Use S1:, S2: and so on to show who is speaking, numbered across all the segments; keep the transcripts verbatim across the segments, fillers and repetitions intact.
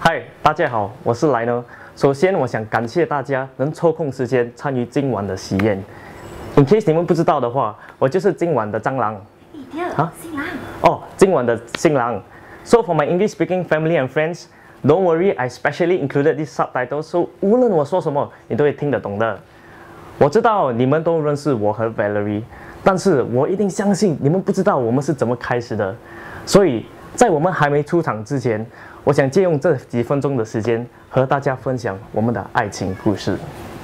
S1: 嗨，大家好，我是Lionel。首先，我想感谢大家能抽空时间参与今晚的喜宴。In case 你们不知道的话，我就是今晚的蟑螂。啊，新郎。哦，今晚的新郎。So for my English-speaking family and friends, don't worry, I specially included these subtitles, so 无论我说什么，你都会听得懂的。我知道你们都认识我和 Valerie， 但是我一定相信你们不知道我们是怎么开始的。所以在我们还没出场之前，我想借用这几分钟的时间和大家分享我们的爱情故事。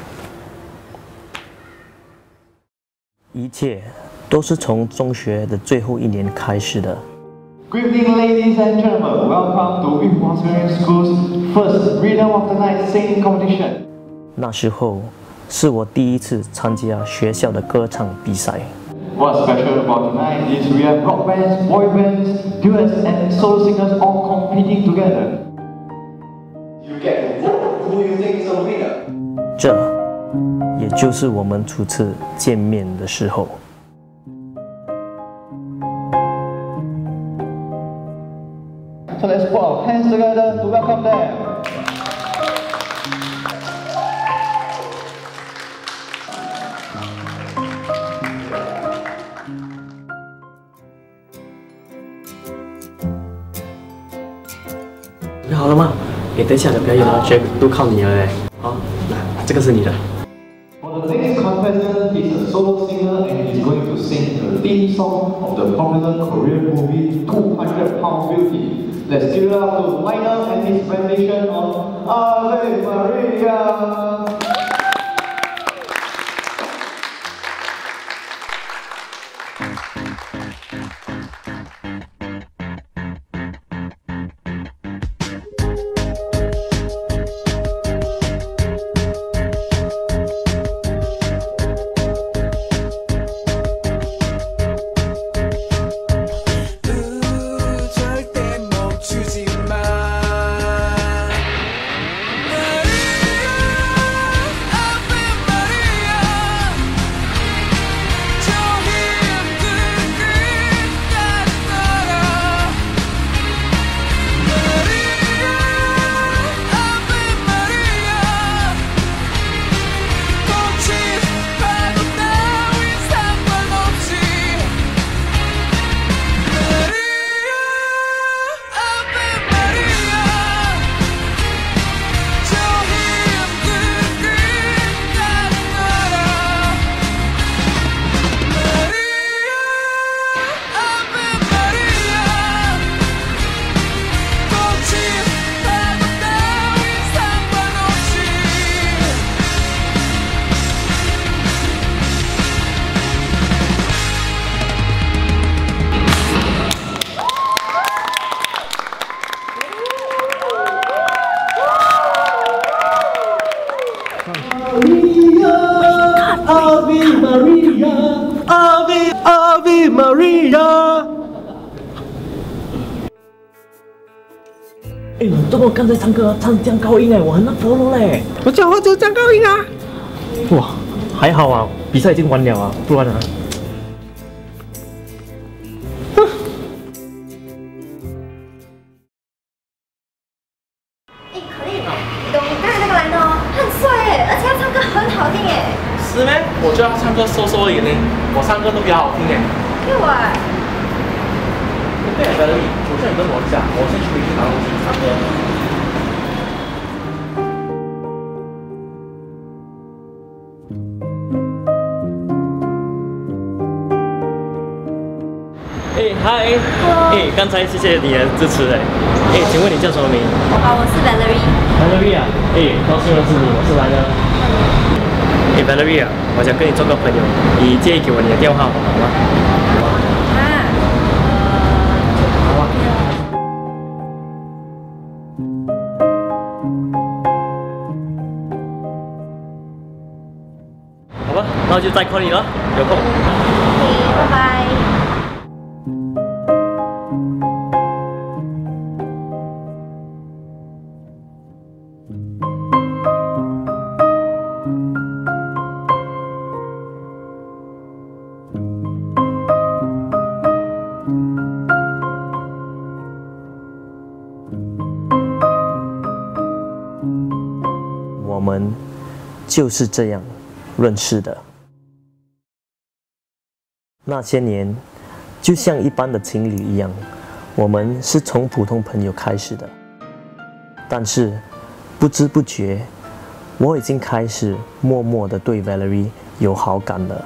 S1: 一切都是从中学的最后一年开始的。
S2: Good evening, ladies and gentlemen. Welcome to Whitmore Secondary School's first Rhythm of the Night singing competition.
S1: 那时候是我第一次参加学校的歌唱比赛。
S2: What's special about tonight is we have rock bands, boy bands, duets, and solo singers all competing together. You get to vote who you think is the winner.
S1: 这也就是我们初次见面的时候。
S2: So let's put our hands together to welcome them.
S1: 你好了吗？哎，等一下的表演了，全都靠你了嘞。好，来，这个是你的。
S2: For the next contestant, he's a solo singer and he's going to sing the theme song of the popular Korean movie two hundred pound Beauty. Let's give it up to Lionel and his rendition of Ave Maria. Ave Maria, Ave Ave Maria。
S1: 哎，你怎么刚才唱歌唱这样高音哎？我很难 follow 嘞。
S3: 我讲话就这样高音啊！
S1: 哇，还好啊，比赛已经完了啊，不然啊。
S4: 哎，可丽，你懂刚才那个男的哦，很帅哎，而且他唱歌很好听哎。
S3: 是咩？我觉得他唱歌收收一点，我唱歌都比较好听哎。
S4: 对我。
S3: 对啊，在这里，我叫你跟我一下，我先去回去拿东西唱歌。
S1: 哎，嗨，哎，刚才谢谢你的支持哎。哎，请问你叫什么名？
S4: 好，我是 Valerie。
S1: Valerie 啊，哎，高兴认识你，我是来的。哎 ，Valerie 啊，我想跟你做个朋友，你介意给我你的电话号码吗？
S4: 啊，
S1: 好啊。好吧，那就再 call 你了，有空。
S4: OK，拜拜。
S1: 们就是这样认识的。那些年，就像一般的情侣一样，我们是从普通朋友开始的。但是，不知不觉，我已经开始默默地对 Valerie 有好感了。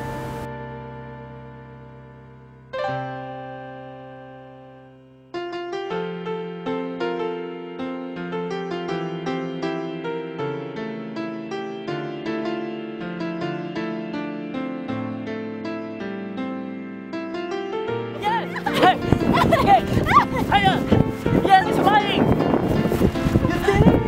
S5: Hey! Hey! Hey! Yes, it's flying! You did it!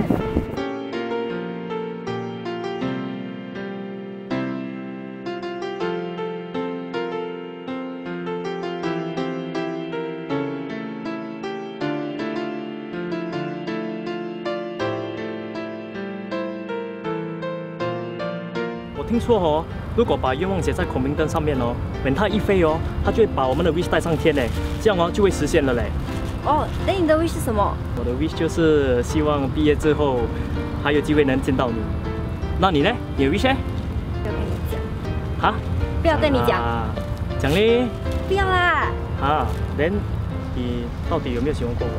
S1: 我听说哦，如果把愿望写在孔明灯上面哦，等它一飞哦，它就会把我们的 wish 带上天嘞，这样哦就会实现了嘞。
S4: 哦，那你的 wish 是什么？
S1: 我的 wish 就是希望毕业之后还有机会能见到你。那你呢？你的 wish 呢？
S4: 不要跟你讲。
S1: 哈？
S4: 不要跟你讲。
S1: 啊，讲嘞。
S4: 不要啦。
S1: 啊 ，then 你到底有没有喜欢过我？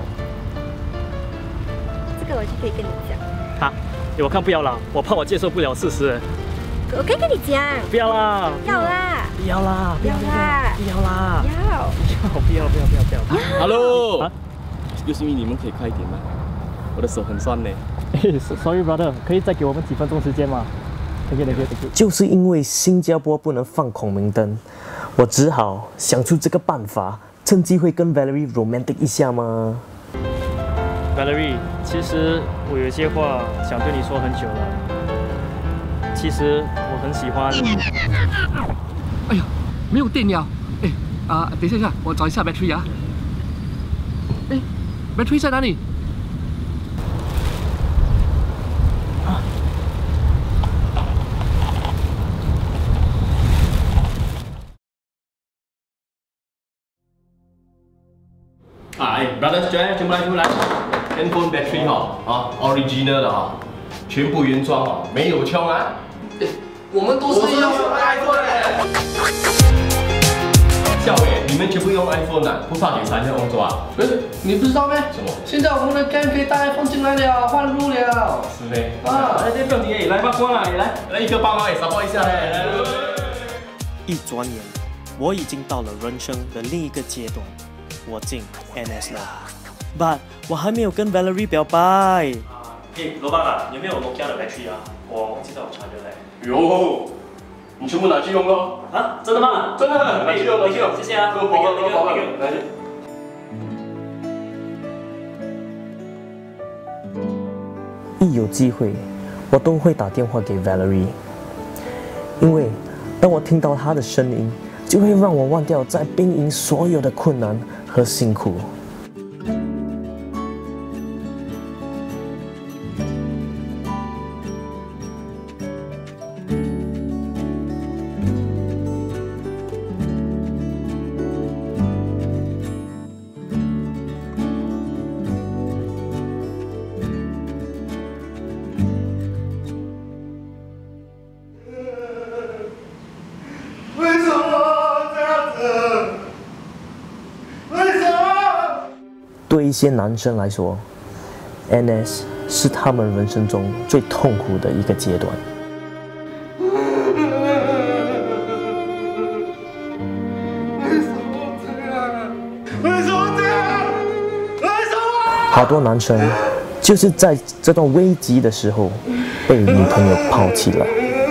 S4: 这个我就可以跟你讲。
S1: 哈，我看不要啦，我怕我接受不了事实。
S4: 我可以跟你讲。
S1: 不要啦。
S4: 要啦。
S1: 不要啦。
S4: 不要啦。
S1: 不要啦。
S4: 要。
S1: 不要不要不要不要不要。
S6: Hello， excuse me， 你们可以快一点吗？我的手很酸呢。
S1: Sorry brother， 可以再给我们几分钟时间吗？Thank you thank you thank you。就是因为新加坡不能放孔明灯，我只好想出这个办法，趁机会跟 Valerie romantic 一下嘛。Valerie， 其实我有些话想对你说很久了。其实我很喜欢。
S7: 哎呀，没有电了。哎，啊，等一下，等一下，我找一下 battery 啊。哎 ，battery 在哪里？
S6: 啊，哎 ，brother， 全部来，全部来 ，handphone battery 哈，啊 ，original 的哈，全部原装哦，没有枪啊。
S7: 哎，我们都是用
S6: iPhone 的。校委，你们全部用 iPhone 的，不怕给三天工作啊？
S7: 不是，你不知道咩？
S6: 什么？
S7: 现在我们的 game 可以带 iPhone 进来了，换入了。
S6: 是咩？
S7: 啊，
S6: 来，这不用紧诶，来发光啊，来，来一个帮忙也 support 一下嘞，来。
S1: 一转眼，我已经到了人生的另一个阶段，我进 N S 了。But 我还没有跟 Valerie 表白。哎，老板啊，有没有 Nokia 的 battery 啊？我忘记带我插着嘞。
S6: 哟，你全部拿去用咯。
S1: 啊，真的吗？
S6: 真的，拿去用，拿去用。
S1: 谢谢啊。
S6: 不好了，不好了，来。一有机会，我都会打电话给 Valerie， 因为当我听到她的声音，就会让我忘掉在兵营所有的困难和辛苦。对一些男生来说 ，N S 是他们人生中最痛苦的一个阶段。好多男生就是在这段危急的时候被女朋友抛弃了。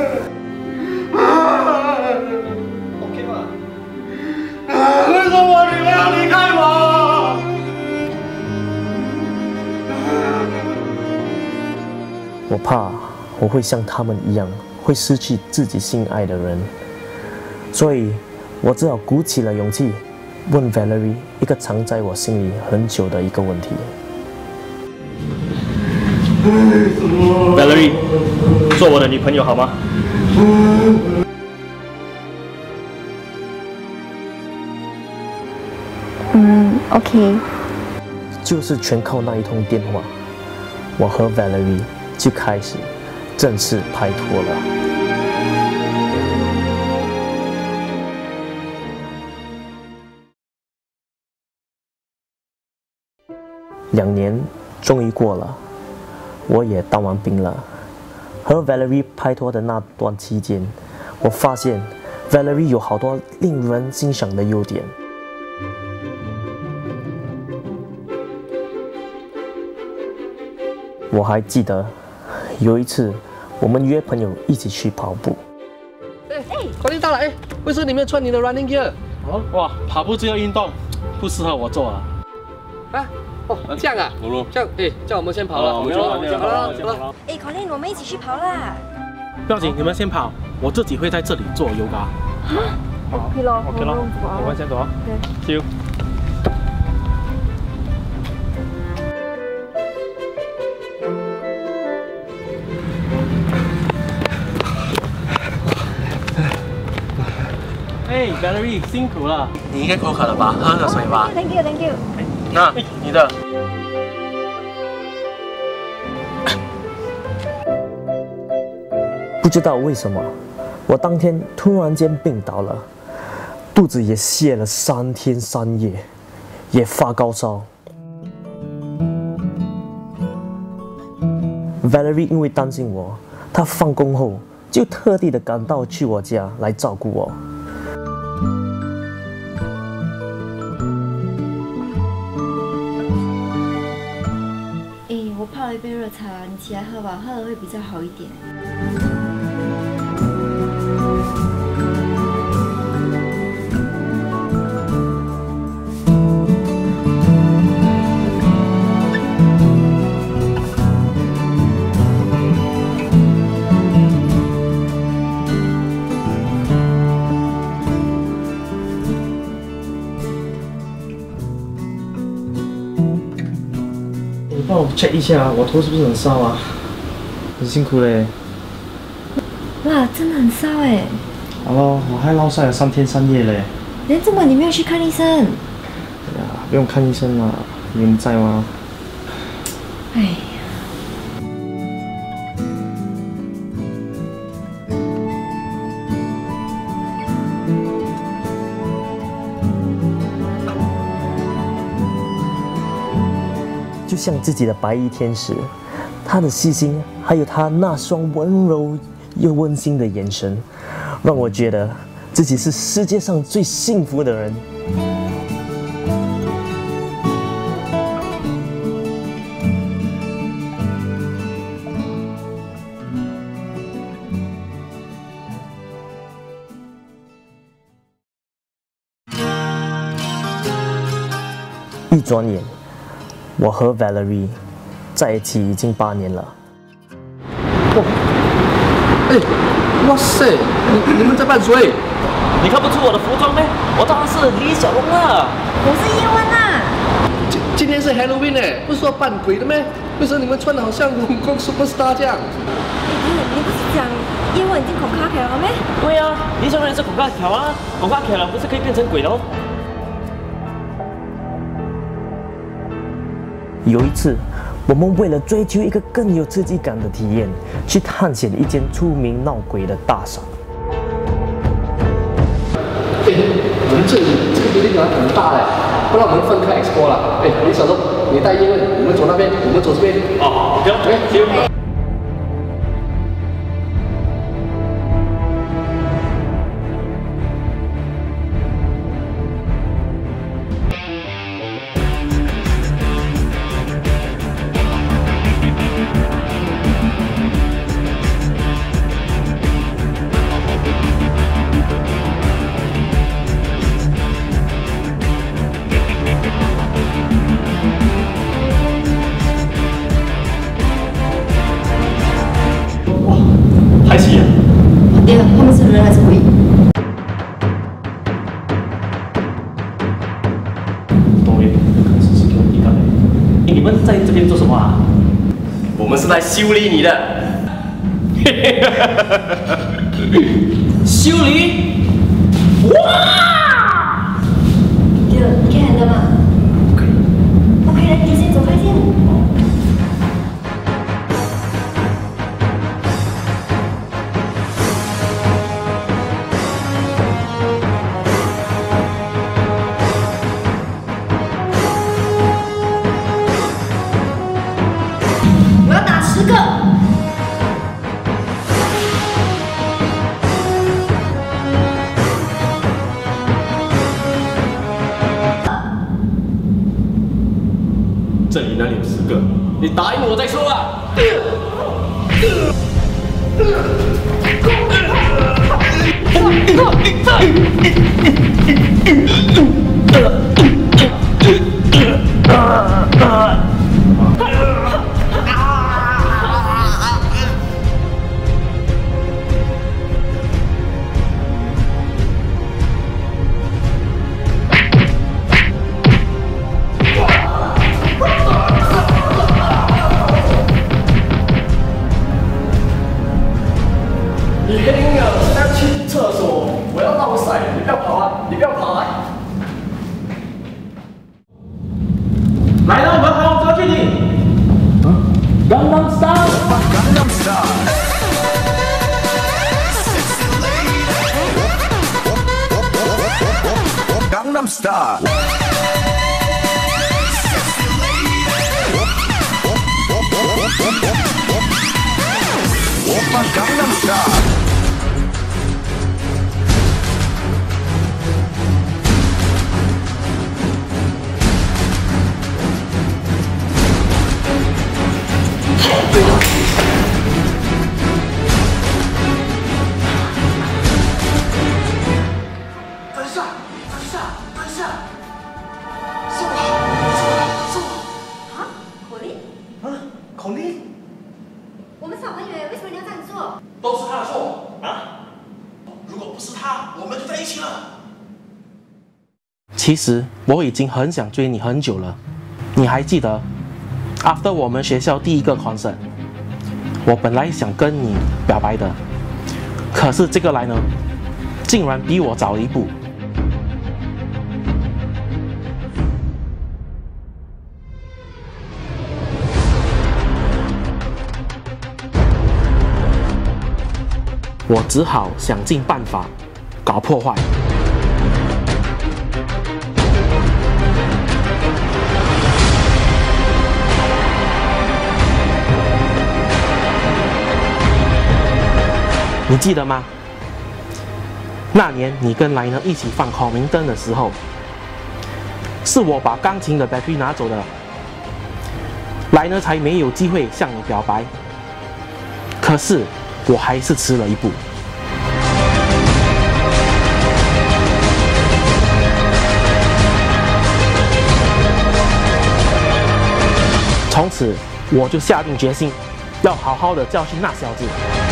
S6: 我怕我会像他们一样，会失去自己心爱的人，所以我只好鼓起了勇气，问 Valerie 一个藏在我心里很久的一个问题。Valerie， 做我的女朋友好吗？
S4: 嗯 ，OK。
S1: 就是全靠那一通电话，我和 Valerie 就开始
S6: 正式拍拖了。两年终于过了，我也当完兵了。和 Valerie 拍拖的那段期间，我发现 Valerie 有好多令人欣赏的优点。我还记得有一次，我们约朋友一起去跑步。
S7: 哎，快点到了！哎，为什么你没有穿你的 running gear？
S3: 哦，哇，跑步这个运动不适合我做啊。
S7: 啊？哦，这样啊？这样，哎，叫我们先跑了。
S3: 我们先跑，先跑了，
S7: 先跑了。
S4: 哎 ，Colin， 我们一起去跑啦！
S3: 不要紧，你们先跑，我自己会在这里做 yoga。
S4: OK 咯
S3: OK 咯，我们先走啊。对 ，See you。哎 ，Valerie， 辛苦了，你应该口渴了吧？喝个水吧。
S4: Thank you，Thank you。
S3: 那你的。
S6: 不知道为什么，我当天突然间病倒了，肚子也泻了三天三夜，也发高烧。Valerie 因为担心我，她放工后就特地的赶到去我家来照顾我。
S4: 哎，我泡了一杯热茶，你起来喝吧，喝了会比较好一点。
S1: 你帮我 check 一下，我头是不是很烧啊？很辛苦嘞。
S4: 哇，真的很烧哎！
S1: 好咯，我还落晒了三天三夜嘞。
S4: 连这么你没有去看医生？
S1: 哎呀，不用看医生啦，你们在吗？
S4: 哎呀。
S6: 就像自己的白衣天使，他的细心，还有他那双温柔又温馨的眼神，让我觉得自己是世界上最幸福的人。一转眼，我和 Valerie 在一起已经八年了。
S7: 哇！哎，哇塞！你你们在扮谁？
S5: 你看不出我的服装咩？我当然是李小龙啦。
S4: 我是叶问啊。
S7: 今今天是 Halloween 哎，不是说扮鬼的咩？为什么你们穿的好像武功 superstar 这样？
S4: 你你不是讲叶问已经恐卡起了咩？
S5: 对啊，李小龙也是恐吓条啊，恐吓条了不是可以变成鬼的哦。
S6: 有一次，我们为了追求一个更有刺激感的体验，去探险一间出名闹鬼的大厦。
S7: 哎，我们这里这个地方很大哎，不然我们分开 explore 了。哎，李小龙，你带叶问，我们走那边，我们走这边。
S5: 哦，行，OK，行。
S3: 拍戏啊！
S4: 对了，他们是人还是鬼？
S3: 多一点，试试给我一个。
S5: 哎，你们在这边做什么啊？
S3: 我们是来修理你的。
S5: 修理？哇！
S4: 对了，你可以 handle 吗？
S3: 可以。
S4: OK， 来，你先走开先。 十个。
S5: 这里哪里有十个？你答应我再说啊！
S7: 你黑了，现在去厕所，我要落晒，你不要跑啊！你不要跑啊！
S5: 来了，我们好，我要去你。
S7: 刚刚上。
S8: Gangnam Style. Oppa Gangnam Style.
S5: 孔令，
S4: 我们是好朋友，为什么你要这样做？
S5: 都是他的错啊！如果不是他，我们就在一起了。
S6: 其实我已经很想追你很久了，你还记得 ？After 我们学校第一个 concert， 我本来想跟你表白的，可是这个来呢，竟然比我早一步。我只好想尽办法搞破坏。你记得吗？那年你跟莱呢一起放孔明灯的时候，是我把钢琴的 battery 拿走的，莱呢才没有机会向你表白。可是我还是迟了一步。从此，我就下定决心，要好好的教训那小子。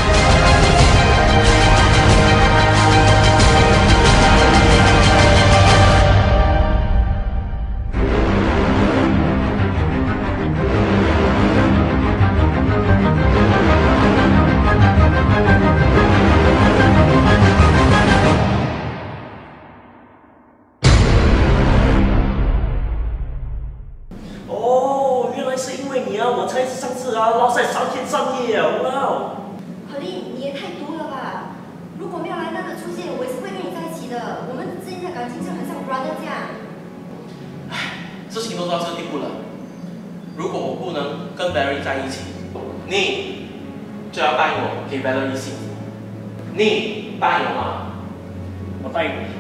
S5: 哦，原来是因为你啊，我才上次啊落晒三天三夜啊！哇！
S4: 何丽，你也太毒了吧！如果没有莱纳的出现，我也是会跟你在一起的。我们之间的感情就很像 brother 这样。
S5: 唉，事情都到这地步了，如果我不能跟 Barry 在一起，你就要答应我给 Barry 幸福。你答应我吗？
S7: 我答应你。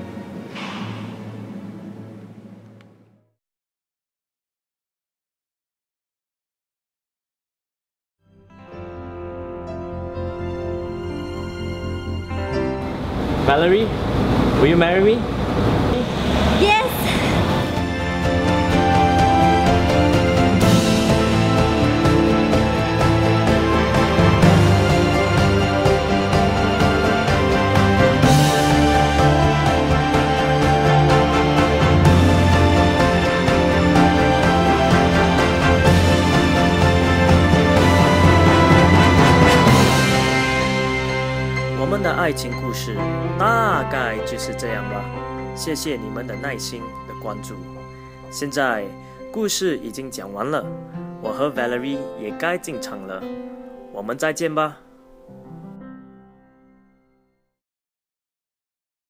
S1: Valerie, will you marry me?
S4: Yes.
S6: 我们的爱情故事大概就是这样吧，谢谢你们的耐心的关注。现在故事已经讲完了，我和 Valerie 也该进场了，我们再见吧。